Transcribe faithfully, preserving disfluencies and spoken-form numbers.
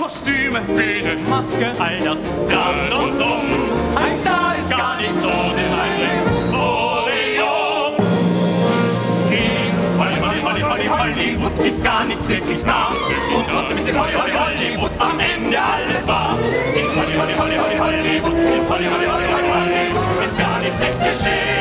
Kostüme, Bühne, Maske, all das dran und um. Ein Star ist gar nicht so designlich. Oleum! Holly, Holly, Holly, Holly, Hollywood ist gar nichts wirklich nah. Und trotzdem ist in Holly, Holly, Hollywood am Ende alles wahr. In Holly, Holly, Holly, Holly, Hollywood, in Holly, Holly, Holly, Holly, Hollywood ist gar nichts echt geschehen.